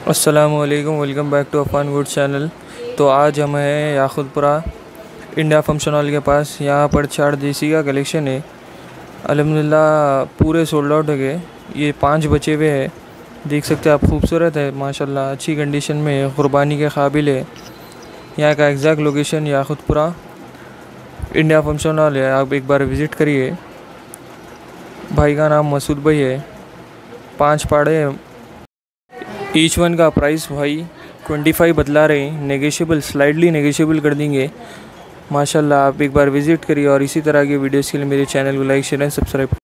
अस्सलामुअलैकुम, welcome back to Afan good channel. तो आज हम हैं याखुतपुरा इंडिया फंक्शन हॉल के पास। यहाँ पर 4 देसी का कलेक्शन है। अल्हम्दुलिल्लाह पूरे सोल्ड आउट हो गए। ये 5 बचे हुए हैं, देख सकते हैं आप। खूबसूरत है माशाल्लाह, अच्छी कंडीशन में है, क़ुरबानी के काबिल है। यहाँ का exact location Yakutpura India function hall है, आप एक बार विज़िट करिए। भाई का नाम मसूद भाई है। 5 पाड़े हैं। ईच वन का प्राइस भाई 25 बतला रहे हैं, नेगोशिएबल, स्लाइडली नेगोशिएबल कर देंगे माशाल्लाह। आप एक बार विज़िट करिए और इसी तरह के वीडियोस के लिए मेरे चैनल को लाइक शेयर एंड सब्सक्राइब